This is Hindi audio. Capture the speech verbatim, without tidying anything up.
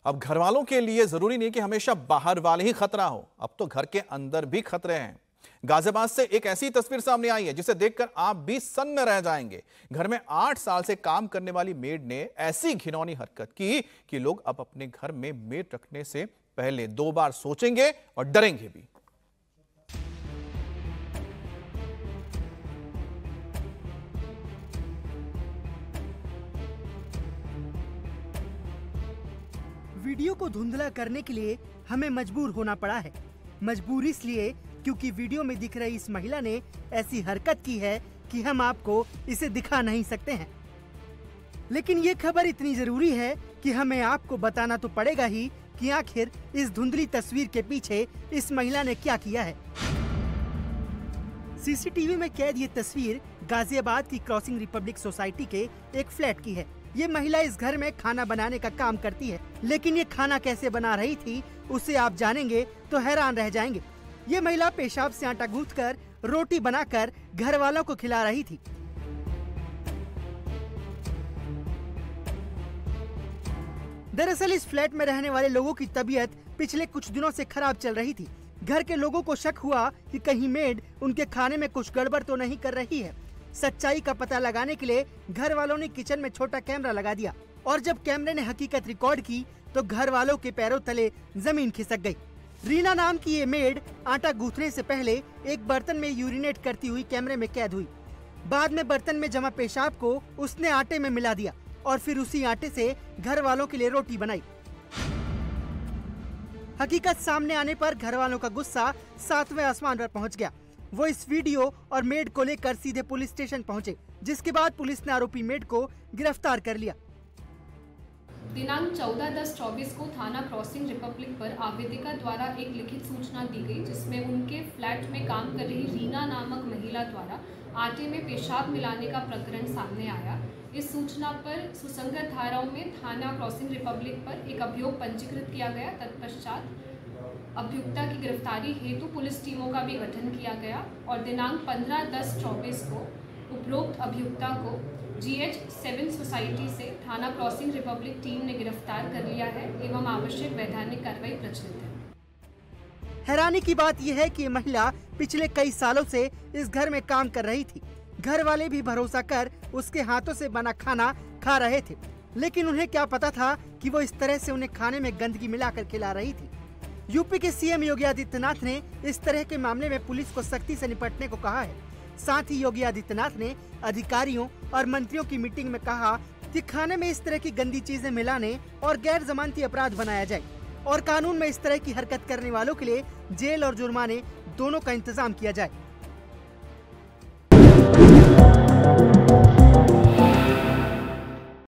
अब घर वालों के लिए जरूरी नहीं कि हमेशा बाहर वाले ही खतरा हो, अब तो घर के अंदर भी खतरे हैं। गाजियाबाद से एक ऐसी तस्वीर सामने आई है जिसे देखकर आप भी सन्न रह जाएंगे। घर में आठ साल से काम करने वाली मेड ने ऐसी घिनौनी हरकत की कि लोग अब अपने घर में मेड रखने से पहले दो बार सोचेंगे और डरेंगे भी। वीडियो को धुंधला करने के लिए हमें मजबूर होना पड़ा है। मजबूर इसलिए क्योंकि वीडियो में दिख रही इस महिला ने ऐसी हरकत की है कि हम आपको इसे दिखा नहीं सकते हैं। लेकिन ये खबर इतनी जरूरी है कि हमें आपको बताना तो पड़ेगा ही कि आखिर इस धुंधली तस्वीर के पीछे इस महिला ने क्या किया है। सीसीटीवी में कैद ये तस्वीर गाजियाबाद की क्रॉसिंग रिपब्लिक सोसाइटी के एक फ्लैट की है। ये महिला इस घर में खाना बनाने का काम करती है, लेकिन ये खाना कैसे बना रही थी उसे आप जानेंगे तो हैरान रह जाएंगे। ये महिला पेशाब से आटा गूंथकर रोटी बनाकर घर वालों को खिला रही थी। दरअसल इस फ्लैट में रहने वाले लोगों की तबीयत पिछले कुछ दिनों से खराब चल रही थी। घर के लोगों को शक हुआ कि कहीं मेड उनके खाने में कुछ गड़बड़ तो नहीं कर रही है। सच्चाई का पता लगाने के लिए घर वालों ने किचन में छोटा कैमरा लगा दिया और जब कैमरे ने हकीकत रिकॉर्ड की तो घर वालों के पैरों तले जमीन खिसक गई। रीना नाम की ये मेड आटा गूंथने से पहले एक बर्तन में यूरिनेट करती हुई कैमरे में कैद हुई। बाद में बर्तन में जमा पेशाब को उसने आटे में मिला दिया और फिर उसी आटे से घर वालों के लिए रोटी बनाई। हकीकत सामने आने पर घर वालों का गुस्सा सातवें आसमान पर पहुंच गया। वो इस वीडियो और मेड को लेकर सीधे पुलिस स्टेशन पहुंचे, जिसके बाद पुलिस ने आरोपी मेड को गिरफ्तार कर लिया। दिनांक चौदह दस चौबीस को थाना क्रॉसिंग रिपब्लिक पर आवेदिका द्वारा एक लिखित सूचना दी गई, जिसमें उनके फ्लैट में काम कर रही रीना नामक महिला द्वारा आटे में पेशाब मिलाने का प्रकरण सामने आया। इस सूचना पर सुसंगत धाराओं में थाना क्रॉसिंग रिपब्लिक पर एक अभियोग पंजीकृत किया गया। तत्पश्चात अभियुक्ता की गिरफ्तारी हेतु पुलिस टीमों का भी गठन किया गया और दिनांक पंद्रह दस चौबीस को उपरोक्त अभियुक्ता को जीएच सेवन सोसाइटी से थाना क्रॉसिंग रिपब्लिक टीम ने गिरफ्तार कर लिया है एवं आवश्यक वैधानिक कार्रवाई प्रचलित है। हैरानी की बात यह है कि महिला पिछले कई सालों से इस घर में काम कर रही थी। घर वाले भी भरोसा कर उसके हाथों से बना खाना खा रहे थे, लेकिन उन्हें क्या पता था कि वो इस तरह से उन्हें खाने में गंदगी मिलाकर खिला रही थी। यूपी के सीएम योगी आदित्यनाथ ने इस तरह के मामले में पुलिस को सख्ती से निपटने को कहा है। साथ ही योगी आदित्यनाथ ने अधिकारियों और मंत्रियों की मीटिंग में कहा कि खाने में इस तरह की गंदी चीजें मिलाने और गैर जमानती अपराध बनाया जाए और कानून में इस तरह की हरकत करने वालों के लिए जेल और जुर्माने दोनों का इंतजाम किया जाए।